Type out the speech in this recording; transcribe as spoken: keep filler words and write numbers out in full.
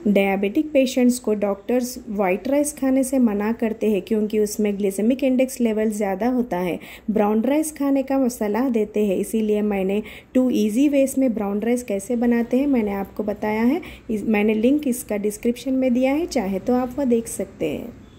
Diabetic patients को doctors white rice खाने से मना करते हैं क्योंकि उसमें ग्लिसेमिक इंडेक्स लेवल ज़्यादा होता है। ब्राउन राइस खाने का सलाह देते हैं। इसीलिए मैंने टू इजी वेज में ब्राउन राइस कैसे बनाते हैं मैंने आपको बताया है। मैंने लिंक इसका डिस्क्रिप्शन में दिया है, चाहे तो आप वह देख सकते हैं।